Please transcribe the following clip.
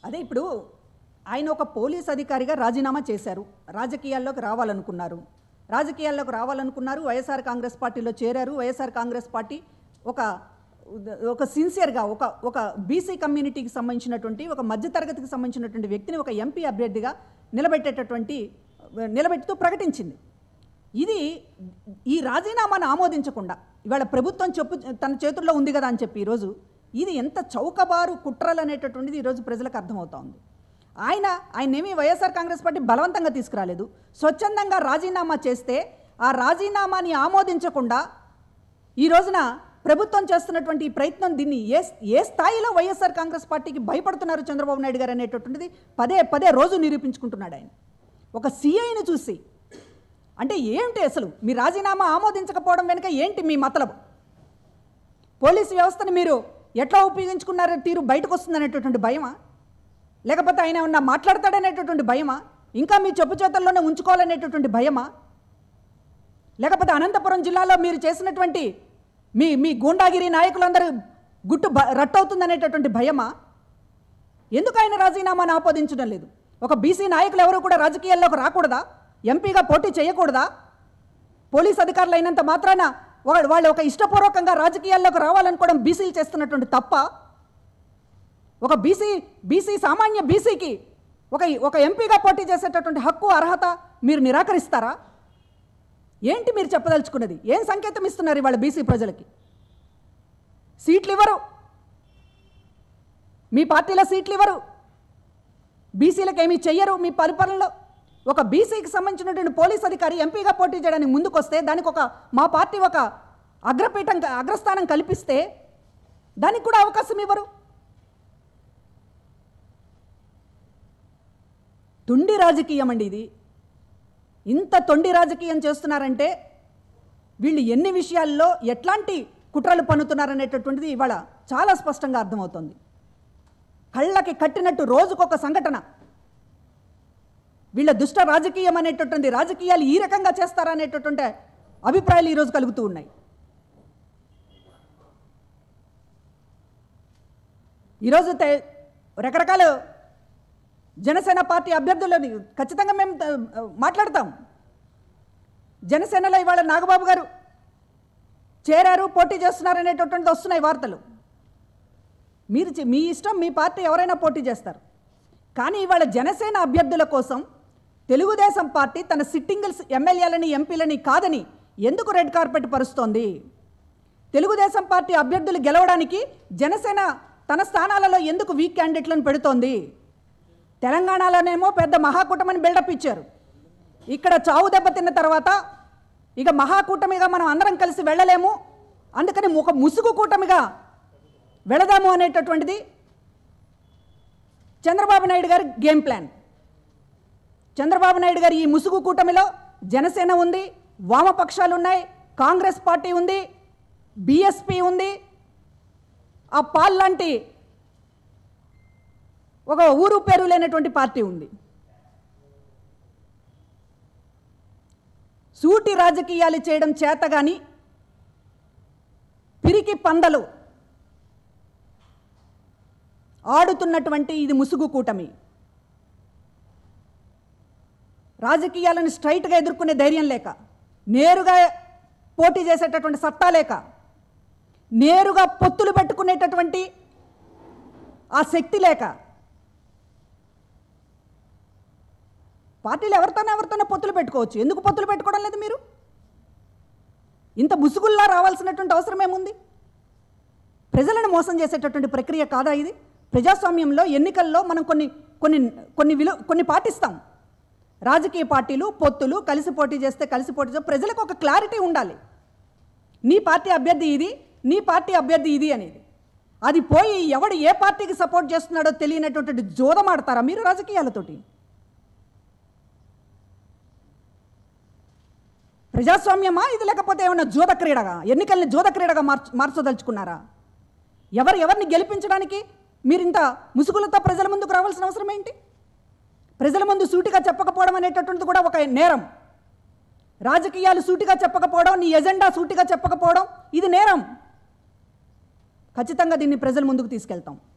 అదే ఇప్పుడు ఆయన ఒక పోలీస్ అధికారిగా రాజీనామా చేశారు, రాజకీయాల్లోకి రావాలనుకున్నారు, వైఎస్ఆర్ కాంగ్రెస్ పార్టీలో చేరారు. వైఎస్ఆర్ కాంగ్రెస్ పార్టీ ఒక సిన్సియర్గా ఒక బీసీ కమ్యూనిటీకి సంబంధించినటువంటి ఒక మధ్యతరగతికి సంబంధించినటువంటి వ్యక్తిని ఒక ఎంపీ అభ్యర్థిగా నిలబెట్టుతూ ప్రకటించింది. ఈ రాజీనామాను ఆమోదించకుండా ఇవాళ ప్రభుత్వం తన చేతుల్లో ఉంది కదా అని చెప్పి ఈరోజు ఇది ఎంత చౌకబారు కుట్రలు అనేటటువంటిది ఈరోజు ప్రజలకు అర్థమవుతా ఉంది. ఆయనేమీ వైఎస్ఆర్ కాంగ్రెస్ పార్టీ బలవంతంగా తీసుకురాలేదు. స్వచ్ఛందంగా రాజీనామా చేస్తే ఆ రాజీనామాని ఆమోదించకుండా ఈ రోజున ప్రభుత్వం చేస్తున్నటువంటి ఈ ప్రయత్నం, దీన్ని ఏ స్థాయిలో వైఎస్ఆర్ కాంగ్రెస్ పార్టీకి భయపడుతున్నారు చంద్రబాబు నాయుడు గారు అనేటటువంటిది పదే రోజు నిరూపించుకుంటున్నాడు ఆయన. ఒక సిఐని చూసి అంటే ఏంటి అసలు మీ రాజీనామా ఆమోదించకపోవడం వెనుక ఏంటి మీ మతలబు? పోలీసు వ్యవస్థను మీరు ఎట్లా ఉపయోగించుకున్నారో తీరు బయటకు వస్తుందనేటటువంటి భయమా, లేకపోతే ఆయన ఏమన్నా మాట్లాడతాడనేటటువంటి భయమా, ఇంకా మీ చెప్పు చేతుల్లోనే ఉంచుకోవాలనేటటువంటి భయమా, లేకపోతే అనంతపురం జిల్లాలో మీరు చేసినటువంటి మీ గూండాగిరి నాయకులందరూ గుట్టు రట్టవుతుందనేటటువంటి భయమా? ఎందుకు ఆయన రాజీనామాను ఆమోదించడం లేదు? ఒక బీసీ నాయకులు ఎవరు కూడా రాజకీయాల్లోకి రాకూడదా? ఎంపీగా పోటీ చేయకూడదా? పోలీస్ అధికారులు అయినంత మాత్రాన వాళ్ళు ఒక ఇష్టపూర్వకంగా రాజకీయాల్లోకి రావాలనుకోవడం బీసీలు చేస్తున్నటువంటి తప్ప? ఒక బీసీ సామాన్య బీసీకి ఒక ఎంపీగా పోటీ చేసేటటువంటి హక్కు అర్హత మీరు నిరాకరిస్తారా? ఏంటి మీరు చెప్పదలుచుకున్నది? ఏం సంకేతం ఇస్తున్నారు ఇవాళ బీసీ ప్రజలకి? సీట్లు ఇవ్వరు, మీ పార్టీలో సీట్లు ఇవ్వరు, బీసీలకు ఏమీ చెయ్యరు మీ పరిపాలనలో. ఒక బీసీకి సంబంధించినటువంటి పోలీస్ అధికారి ఎంపీగా పోటీ చేయడానికి ముందుకు వస్తే దానికి మా పార్టీ ఒక అగ్రస్థానం కల్పిస్తే దానికి కూడా అవకాశం ఇవ్వరు. తొండి రాజకీయం అండి ఇది. ఇంత తొండి రాజకీయం చేస్తున్నారంటే వీళ్ళు ఎన్ని విషయాల్లో ఎట్లాంటి కుట్రలు పన్నుతున్నారనేటటువంటిది ఇవాళ చాలా స్పష్టంగా అర్థమవుతుంది. కళ్ళకి కట్టినట్టు రోజుకొక సంఘటన. వీళ్ళ దుష్ట రాజకీయం అనేటటువంటి రాజకీయాలు ఈ రకంగా చేస్తారనేటటువంటి అభిప్రాయాలు ఈరోజు కలుగుతూ ఉన్నాయి. ఈరోజు రకరకాల జనసేన పార్టీ అభ్యర్థులని ఖచ్చితంగా మేము మాట్లాడతాం. జనసేనలో ఇవాళ నాగబాబు గారు చేరారు, పోటీ చేస్తున్నారనేటటువంటిది వస్తున్నాయి వార్తలు. మీ ఇష్టం, మీ పార్టీ ఎవరైనా పోటీ చేస్తారు. కానీ ఇవాళ జనసేన అభ్యర్థుల కోసం తెలుగుదేశం పార్టీ తన సిట్టింగ్ ఎమ్మెల్యేలని ఎంపీలని కాదని ఎందుకు రెడ్ కార్పెట్ పరుస్తోంది? తెలుగుదేశం పార్టీ అభ్యర్థులు గెలవడానికి జనసేన తన స్థానాలలో ఎందుకు వీక్ క్యాండిడేట్లను పెడుతోంది? తెలంగాణలోనేమో పెద్ద మహాకూటమిని బిల్డప్ ఇచ్చారు. ఇక్కడ చావు దెబ్బతిన్న తర్వాత ఇక మహాకూటమిగా మనం అందరం కలిసి వెళ్ళలేము, అందుకని ఒక ముసుగు కూటమిగా వెళదాము అనేటటువంటిది చంద్రబాబు నాయుడు గారి గేమ్ ప్లాన్. చంద్రబాబు నాయుడు గారి ఈ ముసుగు కూటమిలో జనసేన ఉంది, వామపక్షాలు ఉన్నాయి, కాంగ్రెస్ పార్టీ ఉంది, బీఎస్పీ ఉంది, ఆ పాల్ లాంటి ఒక ఊరు పేరు లేనటువంటి పార్టీ ఉంది. సూటి రాజకీయాలు చేయడం చేతగాని పిరికి పందలు ఆడుతున్నటువంటి ఇది ముసుగు కూటమి. రాజకీయాలను స్ట్రైట్గా ఎదుర్కొనే ధైర్యం లేక, నేరుగా పోటీ చేసేటటువంటి సత్తా లేక, నేరుగా పొత్తులు పెట్టుకునేటటువంటి ఆ శక్తి లేక, పార్టీలు ఎవరితోనే పొత్తులు పెట్టుకోవచ్చు, ఎందుకు పొత్తులు పెట్టుకోవడం లేదు మీరు? ఇంత ముసుగుల్లా రావాల్సినటువంటి అవసరం ఏముంది? ప్రజలను మోసం చేసేటటువంటి ప్రక్రియ కాదా ఇది? ప్రజాస్వామ్యంలో ఎన్నికల్లో మనం కొన్ని పాటిస్తాం. రాజకీయ పార్టీలు పొత్తులు కలిసి పోటీ చేస్తే ప్రజలకు ఒక క్లారిటీ ఉండాలి. నీ పార్టీ అభ్యర్థి ఇది, నీ పార్టీ అభ్యర్థి ఇది అనేది. అది పోయి ఎవడు ఏ పార్టీకి సపోర్ట్ చేస్తున్నాడో తెలియనటువంటి జోదమాడతారా మీరు రాజకీయాలతోటి? ప్రజాస్వామ్యమా ఇది, లేకపోతే ఏమైనా జోద క్రీడగా, ఎన్నికల్ని జోద క్రీడగా మార్చదలుచుకున్నారా? ఎవరిని గెలిపించడానికి మీరు ఇంత ముసుగులతో ప్రజల ముందుకు రావాల్సిన అవసరం ఏంటి? ప్రజల ముందు సూటిగా చెప్పకపోవడం అనేటటువంటిది కూడా ఒక నేరం. రాజకీయాలు సూటిగా చెప్పకపోవడం, నీ ఎజెండా సూటిగా చెప్పకపోవడం ఇది నేరం. ఖచ్చితంగా దీన్ని ప్రజల ముందుకు తీసుకెళ్తాం.